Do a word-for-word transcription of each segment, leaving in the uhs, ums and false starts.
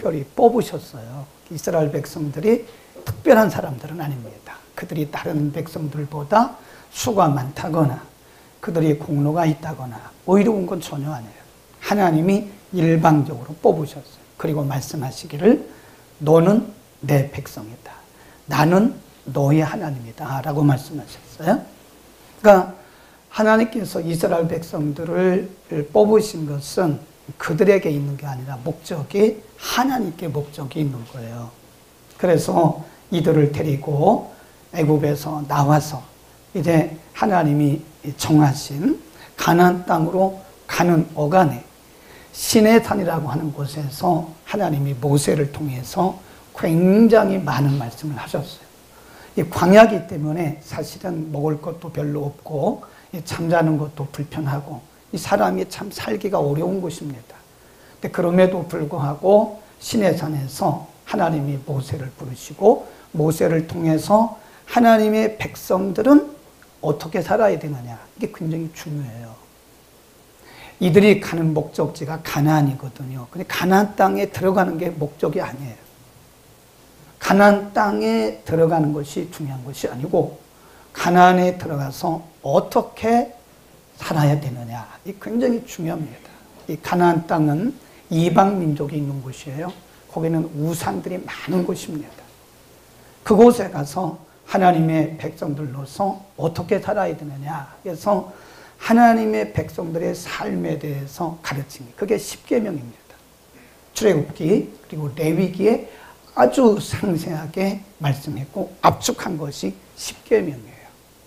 특별히 뽑으셨어요. 이스라엘 백성들이 특별한 사람들은 아닙니다. 그들이 다른 백성들보다 수가 많다거나 그들이 공로가 있다거나 뭐 이런 건 전혀 아니에요. 하나님이 일방적으로 뽑으셨어요. 그리고 말씀하시기를 너는 내 백성이다. 나는 너의 하나님이다 라고 말씀하셨어요. 그러니까 하나님께서 이스라엘 백성들을 뽑으신 것은 그들에게 있는 게 아니라 목적이 하나님께 목적이 있는 거예요. 그래서 이들을 데리고 애굽에서 나와서 이제 하나님이 정하신 가나안 땅으로 가는 어간에 시내산이라고 하는 곳에서 하나님이 모세를 통해서 굉장히 많은 말씀을 하셨어요. 이 광야이기 때문에 사실은 먹을 것도 별로 없고 잠자는 것도 불편하고 이 사람이 참 살기가 어려운 곳입니다. 근데 그럼에도 불구하고 시내산에서 하나님이 모세를 부르시고 모세를 통해서 하나님의 백성들은 어떻게 살아야 되느냐, 이게 굉장히 중요해요. 이들이 가는 목적지가 가나안이거든요. 근데 가나안 땅에 들어가는 게 목적이 아니에요. 가나안 땅에 들어가는 것이 중요한 것이 아니고 가나안에 들어가서 어떻게 살아야 되느냐, 이 굉장히 중요합니다. 이 가나안 땅은 이방 민족이 있는 곳이에요. 거기는 우상들이 많은 곳입니다. 그곳에 가서 하나님의 백성들로서 어떻게 살아야 되느냐, 그래서 하나님의 백성들의 삶에 대해서 가르친 게 그게 십계명입니다. 출애굽기 그리고 레위기에 아주 상세하게 말씀했고 압축한 것이 십계명이에요.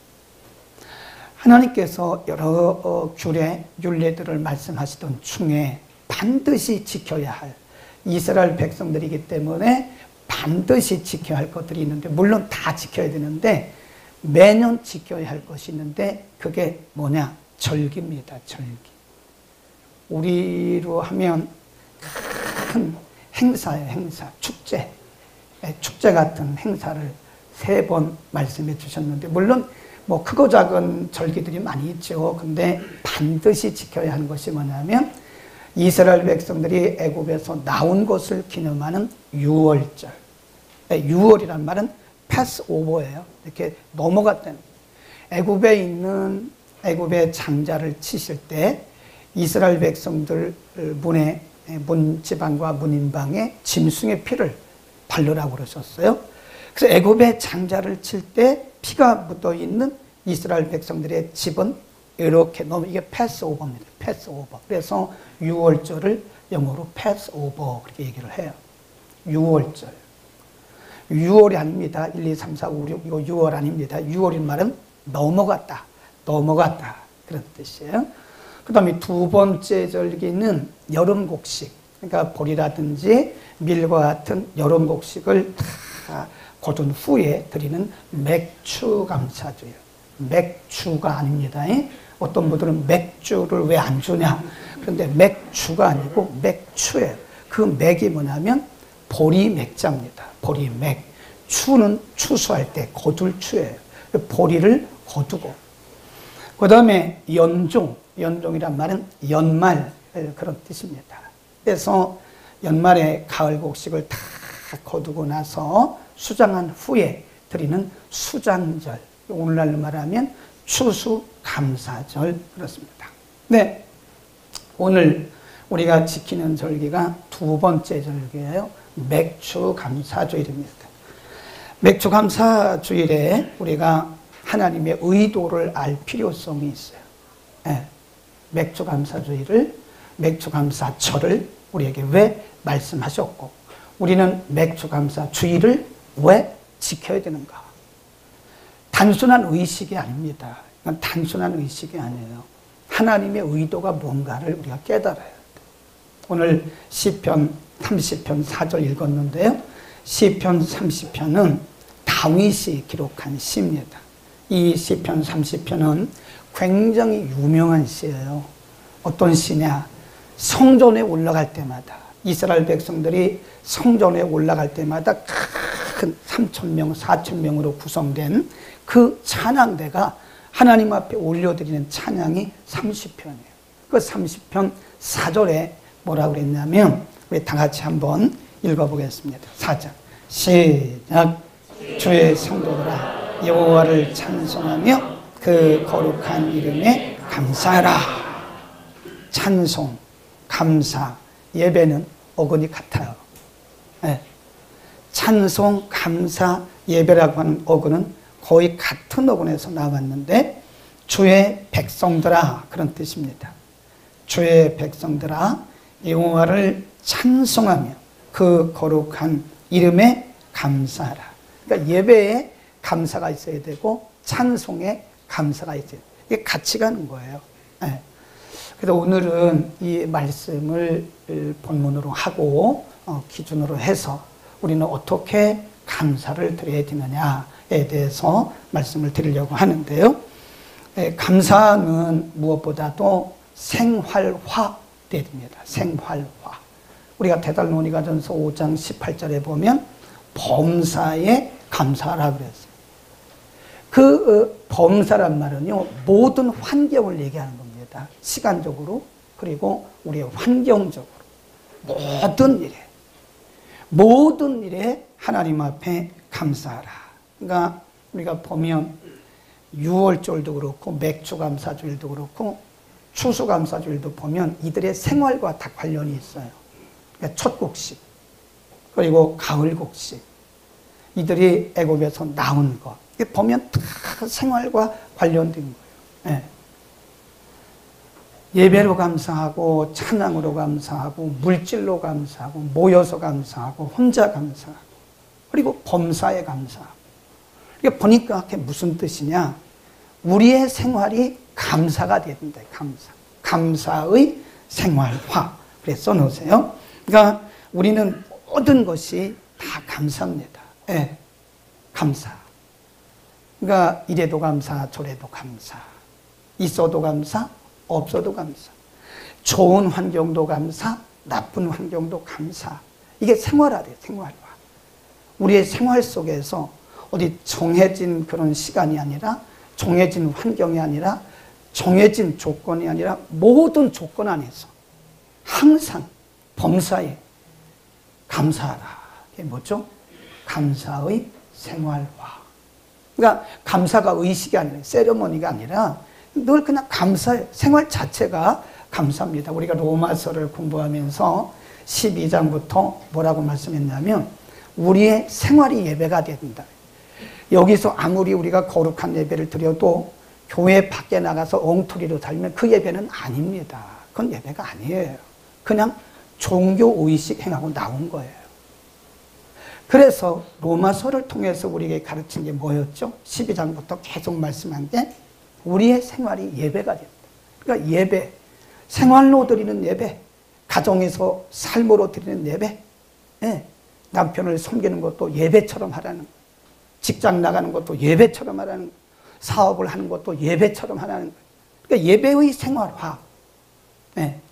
하나님께서 여러 규례, 율례들을 말씀하시던 중에 반드시 지켜야 할 이스라엘 백성들이기 때문에 반드시 지켜야 할 것들이 있는데, 물론 다 지켜야 되는데 매년 지켜야 할 것이 있는데 그게 뭐냐? 절기입니다. 절기. 우리로 하면 큰 행사예요. 행사. 축제. 축제 같은 행사를 세 번 말씀해 주셨는데, 물론 뭐 크고 작은 절기들이 많이 있죠. 근데 반드시 지켜야 하는 것이 뭐냐면 이스라엘 백성들이 애굽에서 나온 것을 기념하는 유월절. 유월이란 말은 패스오버예요. 이렇게 넘어갔다는. 애굽에 있는 애굽의 장자를 치실 때 이스라엘 백성들 문에 문 지방과 문인방에 짐승의 피를 바르라고 그러셨어요. 그래서 애굽의 장자를 칠 때 피가 묻어 있는 이스라엘 백성들의 집은 이렇게 넘어, 이게 패스오버입니다. 패스오버. 그래서 유월절을 영어로 패스오버 그렇게 얘기를 해요. 유월절. 유월이 아닙니다. 일, 이, 삼, 사, 오, 육 이거 유월 아닙니다. 유월인 말은 넘어갔다. 넘어갔다. 그런 뜻이에요. 그 다음에 두 번째 절기는 여름곡식. 그러니까 보리라든지 밀과 같은 여름곡식을 다 거둔 후에 드리는 맥추감사주예요. 맥주가 아닙니다. 어떤 분들은 맥주를 왜 안 주냐. 그런데 맥주가 아니고 맥추예요. 그 맥이 뭐냐면 보리맥자입니다. 보리맥. 추는 추수할 때 거둘 추예요. 보리를 거두고. 그 다음에 연종. 연종이란 말은 연말 그런 뜻입니다. 그래서 연말에 가을 곡식을 다 거두고 나서 수장한 후에 드리는 수장절. 오늘날로 말하면 추수감사절 그렇습니다. 네, 오늘 우리가 지키는 절기가 두 번째 절기예요. 맥추감사주일입니다. 맥추감사주일에 우리가 하나님의 의도를 알 필요성이 있어요. 네, 맥추감사주일을, 맥추감사절을 우리에게 왜 말씀하셨고, 우리는 맥추감사주일을 왜 지켜야 되는가? 단순한 의식이 아닙니다. 이건 단순한 의식이 아니에요. 하나님의 의도가 뭔가를 우리가 깨달아야 돼요. 오늘 시편 삼십 편 사 절 읽었는데요. 시편 삼십 편은 다윗이 기록한 시입니다. 이 시편 삼십 편은 굉장히 유명한 시예요. 어떤 시냐? 성전에 올라갈 때마다, 이스라엘 백성들이 성전에 올라갈 때마다 큰 삼천 명, 사천 명으로 구성된 그 찬양대가 하나님 앞에 올려드리는 찬양이 삼십 편이에요. 그 삼십 편 사 절에 뭐라고 그랬냐면, 우리 다 같이 한번 읽어보겠습니다. 사 장 시작. 주의 성도들아 여호와를 찬송하며 그 거룩한 이름에 감사하라. 찬송, 감사, 예배는 어근이 같아요. 네. 찬송, 감사, 예배라고 하는 어근은 거의 같은 어근에서 나왔는데 주의 백성들아 그런 뜻입니다. 주의 백성들아 여호와를 찬송하며 그 거룩한 이름에 감사하라. 그러니까 예배에 감사가 있어야 되고 찬송에 감사가 있어야 돼요. 이게 같이 가는 거예요. 네. 그래서 오늘은 이 말씀을 본문으로 하고 어, 기준으로 해서 우리는 어떻게 감사를 드려야 되느냐에 대해서 말씀을 드리려고 하는데요. 에, 감사는 무엇보다도 생활화 돼야 됩니다. 생활화. 우리가 데살로니가전서 오 장 십팔 절에 보면 범사에 감사하라 그랬어요. 그 어, 범사란 말은요, 모든 환경을 얘기하는 겁니다. 시간적으로, 그리고 우리의 환경적으로. 모든 일에, 모든 일에 하나님 앞에 감사하라. 그러니까 우리가 보면 유월절도 그렇고, 맥주감사주일도 그렇고, 추수감사주일도 보면 이들의 생활과 다 관련이 있어요. 그러니까 첫곡식, 그리고 가을곡식, 이들이 애굽에서 나온 것, 보면 다 생활과 관련된 거예요. 네. 예배로 감사하고, 찬양으로 감사하고, 물질로 감사하고, 모여서 감사하고, 혼자 감사하고, 그리고 범사에 감사하고. 이게 보니까 그게 무슨 뜻이냐? 우리의 생활이 감사가 돼야 된다. 감사. 감사의 생활화. 그래서 써놓으세요. 그러니까 우리는 모든 것이 다 감사입니다. 예, 감사. 그러니까 이래도 감사, 저래도 감사. 있어도 감사, 없어도 감사. 좋은 환경도 감사, 나쁜 환경도 감사. 이게 생활화돼요, 생활화. 우리의 생활 속에서 어디 정해진 그런 시간이 아니라, 정해진 환경이 아니라, 정해진 조건이 아니라 모든 조건 안에서 항상 범사에 감사하라. 이게 뭐죠? 감사의 생활화. 그러니까 감사가 의식이 아니라, 세레머니가 아니라 늘 그냥 감사해요. 생활 자체가 감사합니다. 우리가 로마서를 공부하면서 십이 장부터 뭐라고 말씀했냐면 우리의 생활이 예배가 된다. 여기서 아무리 우리가 거룩한 예배를 드려도 교회 밖에 나가서 엉터리로 살면 그 예배는 아닙니다. 그건 예배가 아니에요. 그냥 종교의식 행하고 나온 거예요. 그래서 로마서를 통해서 우리에게 가르친 게 뭐였죠? 십이 장부터 계속 말씀한 게 우리의 생활이 예배가 된다. 그러니까 예배, 생활로 드리는 예배, 가정에서 삶으로 드리는 예배, 네. 남편을 섬기는 것도 예배처럼 하라는 거예요. 직장 나가는 것도 예배처럼 하라는 거예요. 사업을 하는 것도 예배처럼 하라는 거예요. 그러니까 예배의 생활화. 네.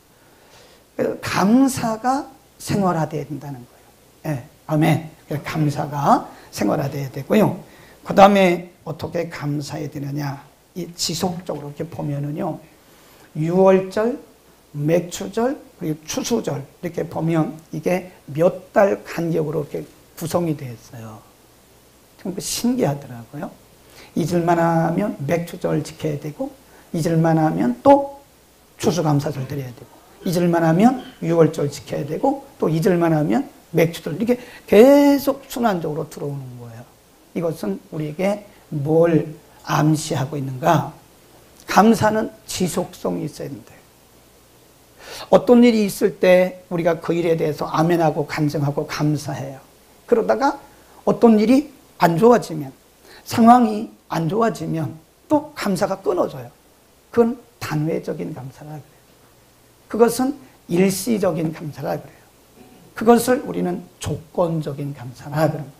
감사가 생활화되어야 된다는 거예요. 네. 아멘. 감사가 생활화되어야 되고요. 그 다음에 어떻게 감사해야 되느냐. 이 지속적으로 이렇게 보면은요. 유월절, 맥추절, 그리고 추수절 이렇게 보면 이게 몇 달 간격으로 이렇게 구성이 되어 있어요. 참 신기하더라고요. 잊을만 하면 맥추절 지켜야 되고, 잊을만 하면 또 추수감사절 드려야 되고, 잊을만 하면 유월절 지켜야 되고, 또 잊을만 하면 맥추절, 이렇게 계속 순환적으로 들어오는 거예요. 이것은 우리에게 뭘 암시하고 있는가? 감사는 지속성이 있어야 된다. 어떤 일이 있을 때 우리가 그 일에 대해서 아멘하고 간증하고 감사해요. 그러다가 어떤 일이 안 좋아지면, 상황이 안 좋아지면 또 감사가 끊어져요. 그건 단회적인 감사라 그래요. 그것은 일시적인 감사라 그래요. 그것을 우리는 조건적인 감사라 그럽니다.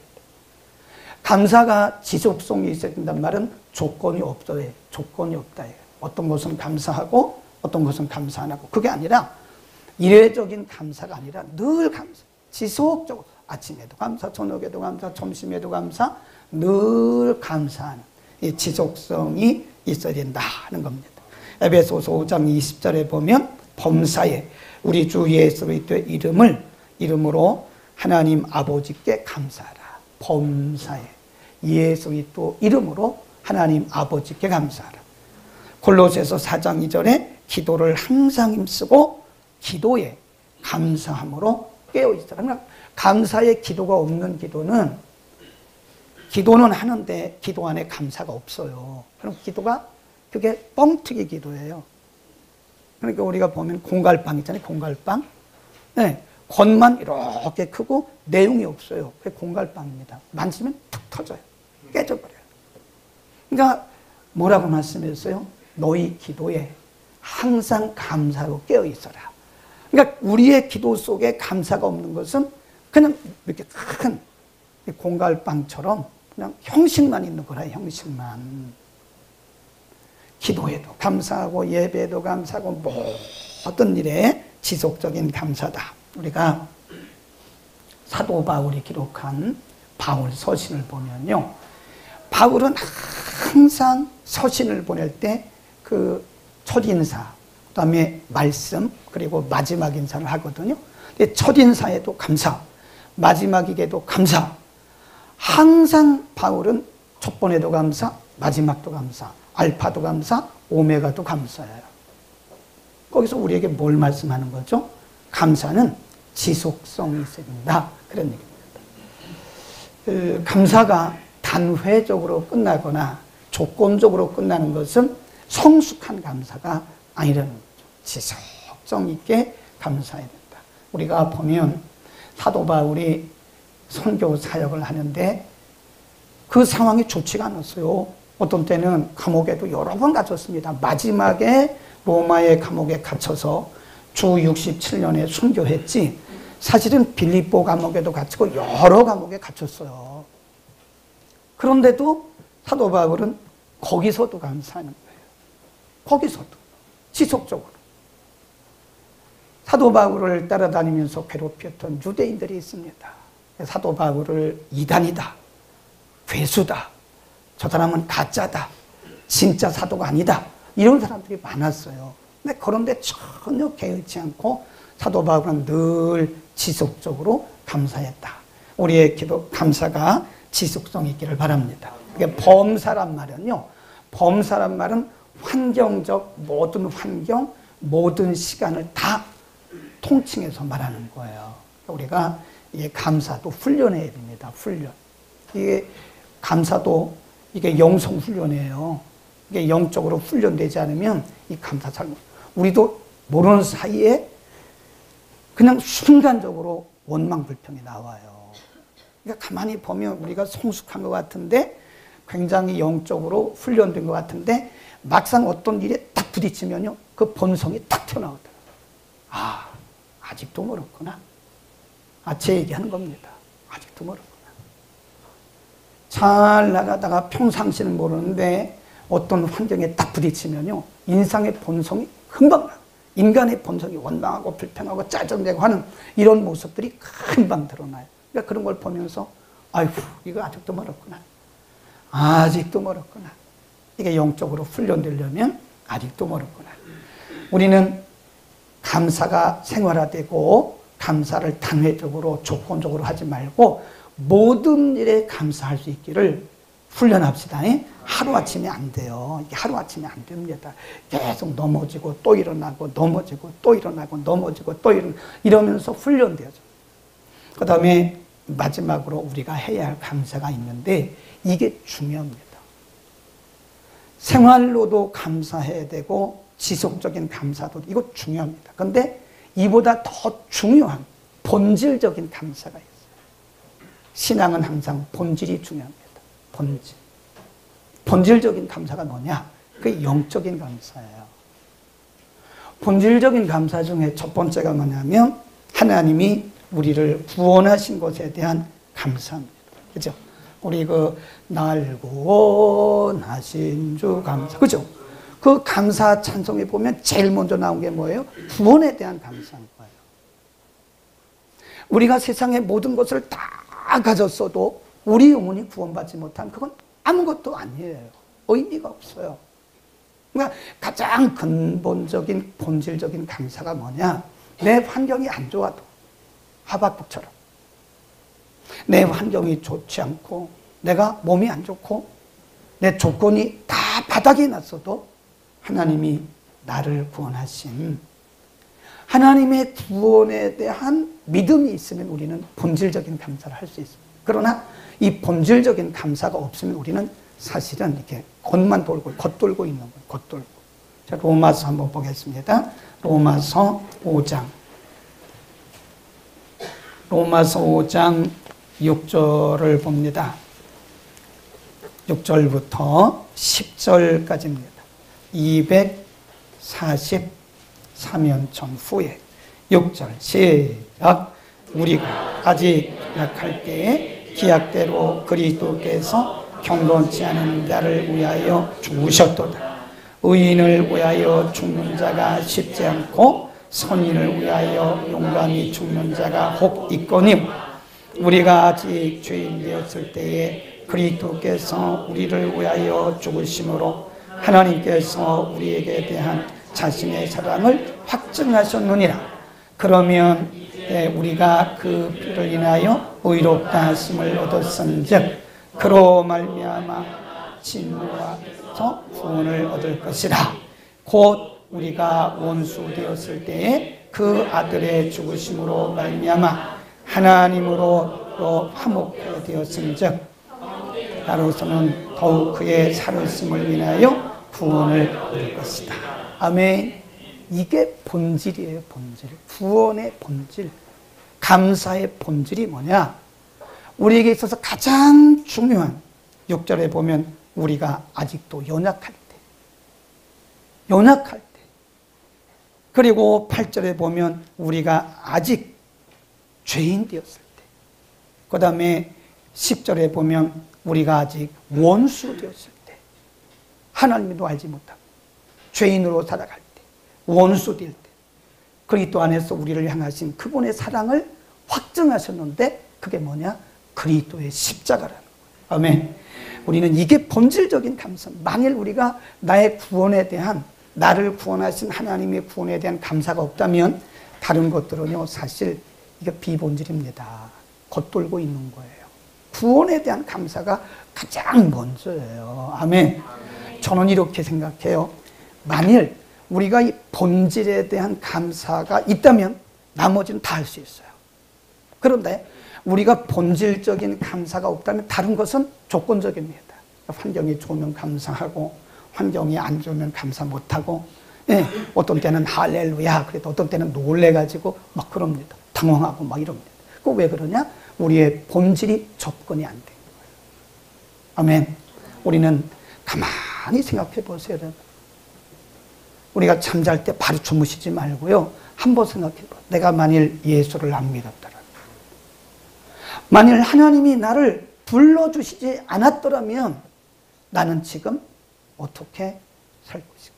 감사가 지속성이 있어야 된다는 말은 조건이 없어요. 조건이 없다. 어떤 것은 감사하고 어떤 것은 감사 안 하고. 그게 아니라 일회적인 감사가 아니라 늘 감사. 지속적으로 아침에도 감사, 저녁에도 감사, 점심에도 감사, 늘 감사하는 이 지속성이 있어야 된다는 겁니다. 에베소서 오 장 이십 절에 보면 범사에 우리 주 예수 그리스도의 이름을 이름으로 하나님 아버지께 감사하라. 범사에 예수 그리스도 이름으로 하나님 아버지께 감사하라. 골로새서 사 장 이 절에 기도를 항상 힘쓰고 기도에 감사함으로 깨어있으라. 그러니까 감사의 기도가 없는 기도는, 기도는 하는데 기도 안에 감사가 없어요. 그럼 기도가 그게 뻥튀기 기도예요. 그러니까 우리가 보면 공갈빵 있잖아요. 공갈빵. 네, 겉만 이렇게 크고 내용이 없어요. 그게 공갈빵입니다. 만지면 툭 터져요. 깨져버려요. 그러니까 뭐라고 말씀했어요? 너희 기도에 항상 감사로 깨어 있어라. 그러니까 우리의 기도 속에 감사가 없는 것은 그냥 이렇게 큰 공갈빵처럼 그냥 형식만 있는 거라, 형식만. 기도에도 감사하고 예배에도 감사하고 모든 일에 지속적인 감사다. 우리가 사도 바울이 기록한 바울 서신을 보면요, 바울은 항상 서신을 보낼 때 그 첫인사, 그 다음에 말씀, 그리고 마지막 인사를 하거든요. 근데 첫인사에도 감사, 마지막에도 감사. 항상 바울은 첫 번에도 감사, 마지막도 감사, 알파도 감사, 오메가도 감사예요. 거기서 우리에게 뭘 말씀하는 거죠? 감사는 지속성이 있어야 된다. 그런 얘기입니다. 그 감사가 단회적으로 끝나거나 조건적으로 끝나는 것은 성숙한 감사가 아니라는 거죠. 지속성 있게 감사해야 된다. 우리가 보면 사도 바울이 선교 사역을 하는데 그 상황이 좋지가 않았어요. 어떤 때는 감옥에도 여러 번 갇혔습니다. 마지막에 로마의 감옥에 갇혀서 주 육십칠 년에 순교했지, 사실은 빌립보 감옥에도 갇히고 여러 감옥에 갇혔어요. 그런데도 사도 바울은 거기서도 감사하는 거예요. 거기서도 지속적으로. 사도 바울을 따라다니면서 괴롭혔던 유대인들이 있습니다. 사도 바울을 이단이다, 괴수다, 저 사람은 가짜다, 진짜 사도가 아니다, 이런 사람들이 많았어요. 근데 그런데 전혀 개의치 않고 사도 바울은 늘 지속적으로 감사했다. 우리의 기도, 감사가 지속성 있기를 바랍니다. 이게 범사란 말은요, 범사란 말은 환경적, 모든 환경, 모든 시간을 다 통칭해서 말하는 거예요. 우리가 이게 감사도 훈련해야 됩니다. 훈련. 이게 감사도 이게 영성 훈련이에요. 이게 영적으로 훈련되지 않으면 이 감사 잘, 우리도 모르는 사이에 그냥 순간적으로 원망불평이 나와요. 그러니까 가만히 보면 우리가 성숙한 것 같은데, 굉장히 영적으로 훈련된 것 같은데, 막상 어떤 일에 딱 부딪히면요, 그 본성이 딱 튀어나오더라고요. 아, 아직도 멀었구나. 아, 제 얘기하는 겁니다. 아직도 멀었구나. 잘 나가다가 평상시는 모르는데 어떤 환경에 딱 부딪히면요, 인상의 본성이 금방 나요. 인간의 본성이 원망하고 불평하고 짜증내고 하는 이런 모습들이 금방 드러나요. 그러니까 그런 걸 보면서 아이고, 이거 아직도 멀었구나. 아직도 멀었구나. 이게 영적으로 훈련되려면 아직도 멀었구나. 우리는 감사가 생활화되고 감사를 단회적으로 조건적으로 하지 말고 모든 일에 감사할 수 있기를 훈련합시다. 하루아침에 안 돼요. 이게 하루아침에 안 됩니다. 계속 넘어지고 또 일어나고 넘어지고 또 일어나고 넘어지고 또 일어나고 이러면서 훈련되어져. 그 다음에 마지막으로 우리가 해야 할 감사가 있는데 이게 중요합니다. 생활로도 감사해야 되고 지속적인 감사도 이거 중요합니다. 그런데 이보다 더 중요한 본질적인 감사가 있어요. 신앙은 항상 본질이 중요합니다. 본질. 본질적인 감사가 뭐냐? 그게 영적인 감사예요. 본질적인 감사 중에 첫 번째가 뭐냐면 하나님이 우리를 구원하신 것에 대한 감사입니다. 그죠? 우리 그 날 구원하신 주 감사. 그죠? 그 감사 찬송에 보면 제일 먼저 나온 게 뭐예요? 구원에 대한 감사인 거예요. 우리가 세상의 모든 것을 다 가졌어도 우리 영혼이 구원받지 못한 그건 아무것도 아니에요. 의미가 없어요. 그러니까 가장 근본적인 본질적인 감사가 뭐냐? 내 환경이 안 좋아도 하박국처럼 내 환경이 좋지 않고 내가 몸이 안 좋고 내 조건이 다 바닥이 났어도 하나님이 나를 구원하신 하나님의 구원에 대한 믿음이 있으면 우리는 본질적인 감사를 할 수 있습니다. 그러나 이 본질적인 감사가 없으면 우리는 사실은 이렇게 겉만 돌고 겉돌고 있는 거예요. 겉돌고. 자, 로마서 한번 보겠습니다. 로마서 오 장. 로마서 오 장 육 절을 봅니다. 육 절부터 십 절까지입니다. 이백사십삼 년 전후에 육 절 시작. 우리가 아직 약할 때에 기약대로 그리스도께서 경건치 않은 자를 위하여 죽으셨도다. 의인을 위하여 죽는 자가 쉽지 않고 선인을 위하여 용감히 죽는 자가 혹 있거니와 우리가 아직 죄인 되었을 때에 그리스도께서 우리를 위하여 죽으심으로 하나님께서 우리에게 대한 자신의 사랑을 확증하셨느니라. 그러면 우리가 그 피를 인하여 의롭다 하심을 얻었은즉 그로 말미암아 진노와서 구원을 얻을 것이라. 곧 우리가 원수 되었을 때에 그 아들의 죽으심으로 말미암아 하나님으로 화목하게 되었은즉 나로서는 더욱 그의 살으심을 인하여 구원을 얻을 것이다. 아멘. 이게 본질이에요. 본질. 구원의 본질. 감사의 본질이 뭐냐? 우리에게 있어서 가장 중요한 육 절에 보면 우리가 아직도 연약할 때, 연약할 때. 그리고 팔 절에 보면 우리가 아직 죄인 되었을 때. 그 다음에 십 절에 보면 우리가 아직 원수 되었을 때. 하나님도 알지 못하고 죄인으로 살아갈 때, 원수 될 때. 그리스도 안에서 우리를 향하신 그분의 사랑을 확증하셨는데 그게 뭐냐? 그리스도의 십자가라는 거예요. 아멘. 우리는 이게 본질적인 감사. 만일 우리가 나의 구원에 대한, 나를 구원하신 하나님의 구원에 대한 감사가 없다면 다른 것들은요 사실 이게 비본질입니다. 겉돌고 있는 거예요. 구원에 대한 감사가 가장 먼저예요. 아멘. 저는 이렇게 생각해요. 만일 우리가 이 본질에 대한 감사가 있다면 나머지는 다 할 수 있어요. 그런데 우리가 본질적인 감사가 없다면 다른 것은 조건적입니다. 환경이 좋으면 감사하고 환경이 안 좋으면 감사 못하고, 예, 어떤 때는 할렐루야 그래도 어떤 때는 놀래가지고 막 그럽니다. 당황하고 막 이럽니다. 그 왜 그러냐? 우리의 본질이 접근이 안 된 거예요. 아멘. 우리는 가만히 생각해 보세요. 여러분. 우리가 잠잘 때 바로 주무시지 말고요. 한번 생각해 봐. 내가 만일 예수를 안 믿었더라면, 만일 하나님이 나를 불러주시지 않았더라면 나는 지금 어떻게 살고 있을까?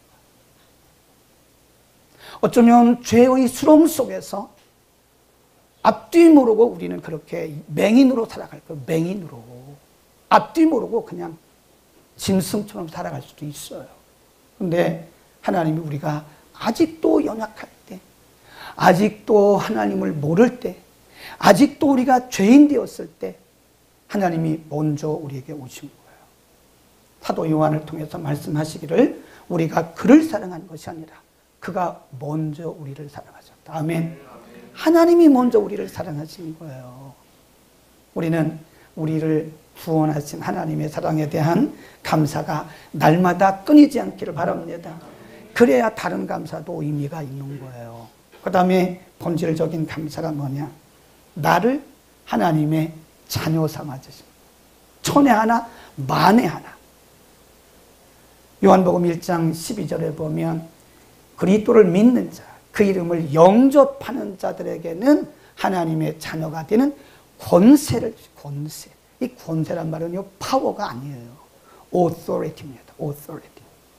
어쩌면 죄의 수렁 속에서 앞뒤 모르고 우리는 그렇게 맹인으로 살아갈 거예요. 맹인으로. 앞뒤 모르고 그냥 짐승처럼 살아갈 수도 있어요. 그런데 하나님이 우리가 아직도 연약할 때, 아직도 하나님을 모를 때, 아직도 우리가 죄인 되었을 때 하나님이 먼저 우리에게 오신 거예요. 사도 요한을 통해서 말씀하시기를 우리가 그를 사랑한 것이 아니라 그가 먼저 우리를 사랑하셨다. 아멘. 하나님이 먼저 우리를 사랑하신 거예요. 우리는 우리를 구원하신 하나님의 사랑에 대한 감사가 날마다 끊이지 않기를 바랍니다. 그래야 다른 감사도 의미가 있는 거예요. 그 다음에 본질적인 감사가 뭐냐? 나를 하나님의 자녀 삼아주십니다. 천에 하나, 만에 하나. 요한복음 일 장 십이 절에 보면 그리스도를 믿는 자, 그 이름을 영접하는 자들에게는 하나님의 자녀가 되는 권세를, 권세. 이 권세란 말은요, 파워가 아니에요. authority입니다. authority.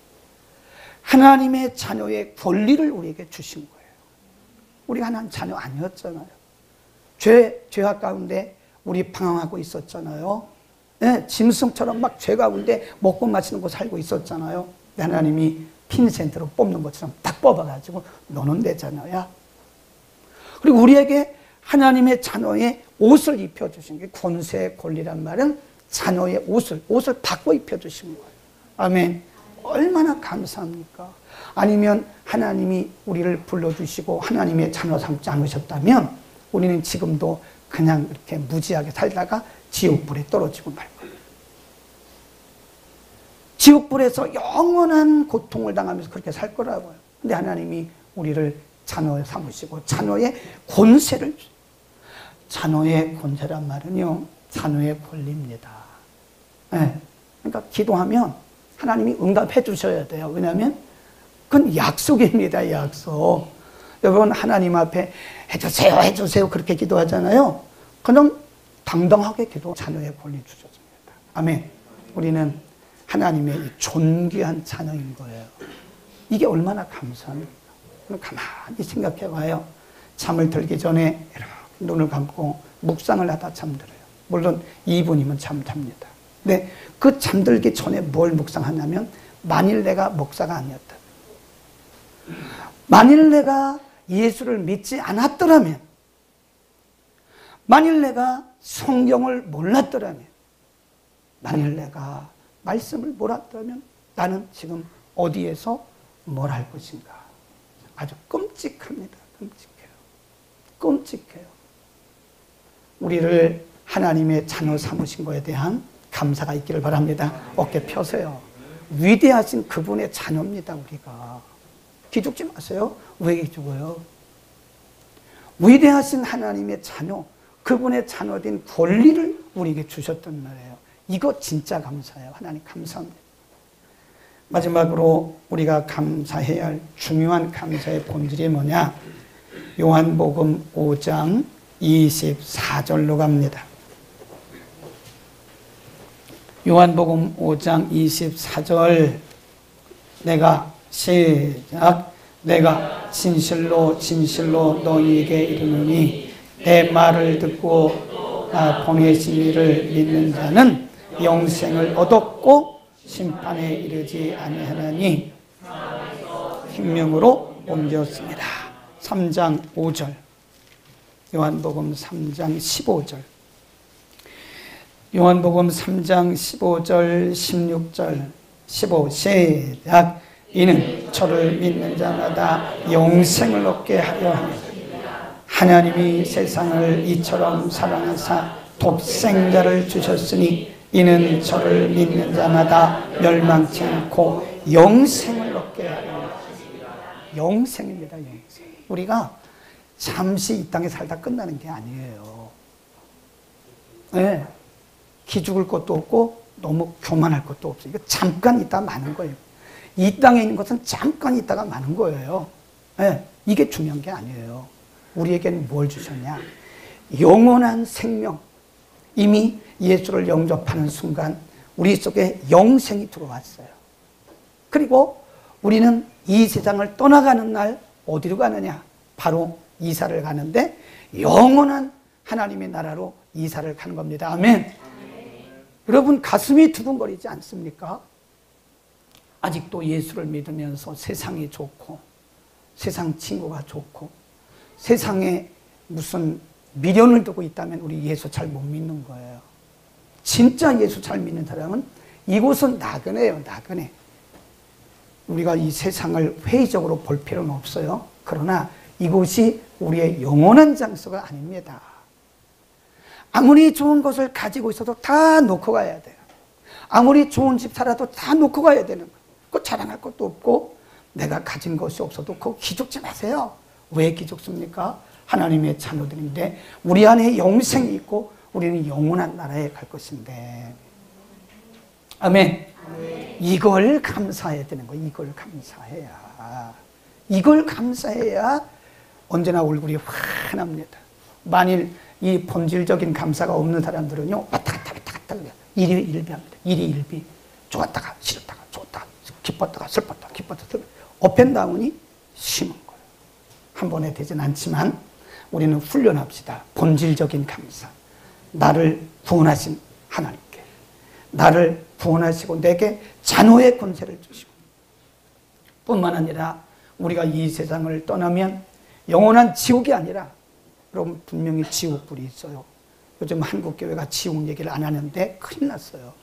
하나님의 자녀의 권리를 우리에게 주신 거예요. 우리가 하나님 자녀 아니었잖아요. 죄, 죄악 가운데 우리 방황하고 있었잖아요. 네, 짐승처럼 막 죄 가운데 먹고 마시는 거 살고 있었잖아요. 하나님이 핀센트로 뽑는 것처럼 딱 뽑아가지고 너는 내 자녀야. 그리고 우리에게 하나님의 자녀의 옷을 입혀주신 게 권세, 권리란 말은 자녀의 옷을, 옷을 바꿔 입혀주신 거예요. 아멘. 얼마나 감사합니까? 아니면 하나님이 우리를 불러주시고 하나님의 자녀 삼지 않으셨다면 우리는 지금도 그냥 이렇게 무지하게 살다가 지옥불에 떨어지고 말 거예요. 지옥불에서 영원한 고통을 당하면서 그렇게 살 거라고요. 근데 하나님이 우리를 자녀 삼으시고 자녀의 권세를, 자녀의 권세란 말은요, 자녀의 권리입니다. 네. 그러니까 기도하면 하나님이 응답해 주셔야 돼요. 왜냐하면 그건 약속입니다. 약속. 여러분 하나님 앞에 해주세요 해주세요 그렇게 기도하잖아요. 그냥 당당하게 기도, 자녀의 권리 주셨습니다. 아멘. 우리는 하나님의 이 존귀한 자녀인 거예요. 이게 얼마나 감사합니까? 가만히 생각해 봐요. 잠을 들기 전에 이렇게 눈을 감고 묵상을 하다 잠들어요. 물론 이 분이면 잠잡니다. 근데 그 잠들기 전에 뭘 묵상하냐면 만일 내가 목사가 아니었다, 만일 내가 예수를 믿지 않았더라면, 만일 내가 성경을 몰랐더라면, 만일 내가 말씀을 몰랐더라면 나는 지금 어디에서 뭘 할 것인가. 아주 끔찍합니다. 끔찍해요. 끔찍해요. 우리를 하나님의 자녀 삼으신 것에 대한 감사가 있기를 바랍니다. 어깨 펴세요. 위대하신 그분의 자녀입니다. 우리가 기죽지 마세요. 왜 기죽어요? 위대하신 하나님의 자녀, 그분의 자녀된 권리를 우리에게 주셨단 말이에요. 이거 진짜 감사해요. 하나님 감사합니다. 마지막으로 우리가 감사해야 할 중요한 감사의 본질이 뭐냐? 요한복음 오 장 이십사 절로 갑니다. 요한복음 오 장 이십사 절, 내가 시작. 내가 진실로 진실로 너희에게 이르노니 내 말을 듣고 나 보내신 이를 믿는 자는 영생을 얻었고 심판에 이르지 아니하나니 생명으로 옮겼습니다. 삼 장 오 절, 요한복음 삼 장 십오 절, 요한복음 삼 장 십오 절, 십육 절, 십오, 시작. 이는 저를 믿는 자마다 영생을 얻게 하려 합니다. 하나님이 세상을 이처럼 사랑하사 독생자를 주셨으니 이는 저를 믿는 자마다 멸망치 않고 영생을 얻게 하려 합니다. 영생입니다. 영생. 우리가 잠시 이 땅에 살다 끝나는 게 아니에요. 네. 기죽을 것도 없고 너무 교만할 것도 없어요. 이거 잠깐 있다 마는 거예요. 이 땅에 있는 것은 잠깐 있다가 마는 거예요. 네. 이게 중요한 게 아니에요. 우리에게는 뭘 주셨냐? 영원한 생명. 이미 예수를 영접하는 순간 우리 속에 영생이 들어왔어요. 그리고 우리는 이 세상을 떠나가는 날 어디로 가느냐? 바로 이사를 가는데 영원한 하나님의 나라로 이사를 가는 겁니다. 아멘. 아멘. 여러분 가슴이 두근거리지 않습니까? 아직도 예수를 믿으면서 세상이 좋고 세상 친구가 좋고 세상에 무슨 미련을 두고 있다면 우리 예수 잘 못 믿는 거예요. 진짜 예수 잘 믿는 사람은 이곳은 나그네예요. 나그네. 우리가 이 세상을 회의적으로 볼 필요는 없어요. 그러나 이곳이 우리의 영원한 장소가 아닙니다. 아무리 좋은 것을 가지고 있어도 다 놓고 가야 돼요. 아무리 좋은 집 살아도 다 놓고 가야 되는 거예요. 그 자랑할 것도 없고 내가 가진 것이 없어도 그거 기죽지 마세요. 왜 기죽습니까? 하나님의 자녀들인데 우리 안에 영생이 있고 우리는 영원한 나라에 갈 것인데. 아멘. 아멘. 이걸 감사해야 되는 거예요. 이걸 감사해야. 이걸 감사해야 언제나 얼굴이 환합니다. 만일 이 본질적인 감사가 없는 사람들은요, 왔다 갔다 왔다 갔다 그래요. 일이 일비합니다. 일이 일비. 좋았다가 싫었다가 좋았다가 기뻤다가 슬펐다가 기뻤다가 슬펐다가 업앤다운이 심한 거예요. 한 번에 되진 않지만 우리는 훈련합시다. 본질적인 감사. 나를 구원하신 하나님께, 나를 구원하시고 내게 자녀의 권세를 주시고, 뿐만 아니라 우리가 이 세상을 떠나면 영원한 지옥이 아니라 여러분 분명히 지옥불이 있어요. 요즘 한국교회가 지옥 얘기를 안 하는데 큰일 났어요.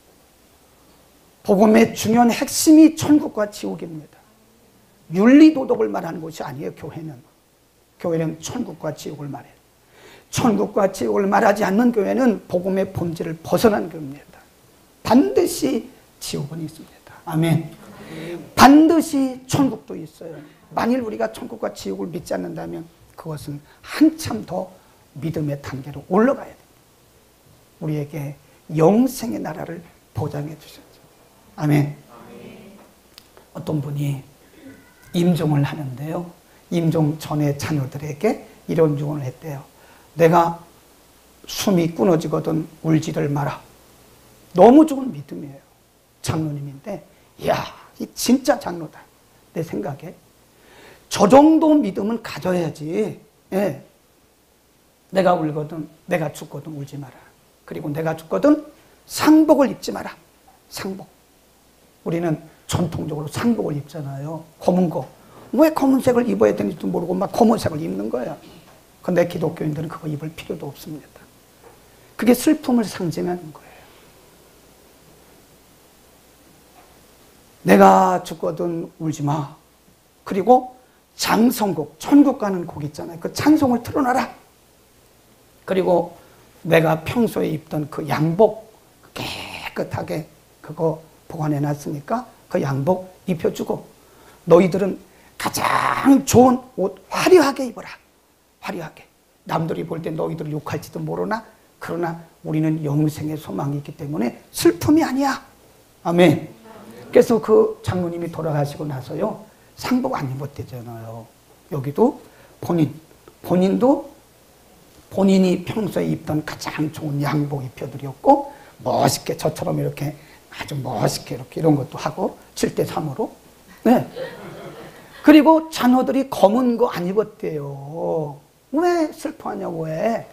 복음의 중요한 핵심이 천국과 지옥입니다. 윤리도덕을 말하는 것이 아니에요. 교회는. 교회는 천국과 지옥을 말해요. 천국과 지옥을 말하지 않는 교회는 복음의 본질을 벗어난 교회입니다. 반드시 지옥은 있습니다. 아멘. 반드시 천국도 있어요. 만일 우리가 천국과 지옥을 믿지 않는다면 그것은 한참 더 믿음의 단계로 올라가야 됩니다. 우리에게 영생의 나라를 보장해 주셨죠. 아멘. 어떤 분이 임종을 하는데요. 임종 전에 자녀들에게 이런 유언을 했대요. 내가 숨이 끊어지거든 울지를 마라. 너무 좋은 믿음이에요. 장로님인데, 이야, 이 진짜 장로다. 내 생각에. 저 정도 믿음은 가져야지. 예. 내가 울거든, 내가 죽거든 울지 마라. 그리고 내가 죽거든 상복을 입지 마라. 상복. 우리는 전통적으로 상복을 입잖아요. 검은 거. 왜 검은색을 입어야 되는지도 모르고 막 검은색을 입는 거야. 근데 기독교인들은 그거 입을 필요도 없습니다. 그게 슬픔을 상징하는 거예요. 내가 죽거든 울지 마. 그리고 장성곡, 천국 가는 곡 있잖아요. 그 찬송을 틀어놔라. 그리고 내가 평소에 입던 그 양복 깨끗하게 그거 보관해 놨으니까 그 양복 입혀주고, 너희들은 가장 좋은 옷 화려하게 입어라. 화려하게. 남들이 볼 때 너희들 욕할지도 모르나, 그러나 우리는 영생의 소망이 있기 때문에 슬픔이 아니야. 아멘. 그래서 그 장로님이 돌아가시고 나서요, 상복 안 입었대잖아요. 여기도 본인, 본인도 본인이 평소에 입던 가장 좋은 양복 입혀드렸고, 멋있게 저처럼 이렇게 아주 멋있게 이렇게 이런 것도 하고 칠 대 삼으로. 네. 그리고 자녀들이 검은 거 안 입었대요. 왜 슬퍼하냐고. 왜?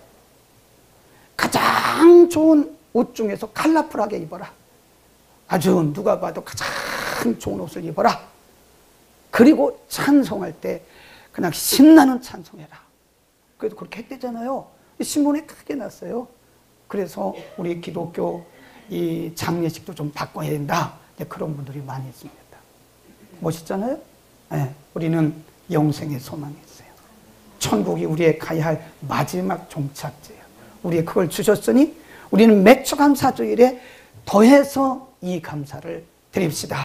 가장 좋은 옷 중에서 컬러풀하게 입어라. 아주 누가 봐도 가장 좋은 옷을 입어라. 그리고 찬송할 때 그냥 신나는 찬송해라. 그래도 그렇게 했대잖아요. 신문에 크게 났어요. 그래서 우리 기독교 이 장례식도 좀 바꿔야 된다. 그런 분들이 많이 있습니다. 멋있잖아요? 네, 우리는 영생의 소망이 있어요. 천국이 우리의 가야 할 마지막 종착지예요. 우리의 그걸 주셨으니 우리는 맥주감사주일에 더해서 이 감사를 드립시다.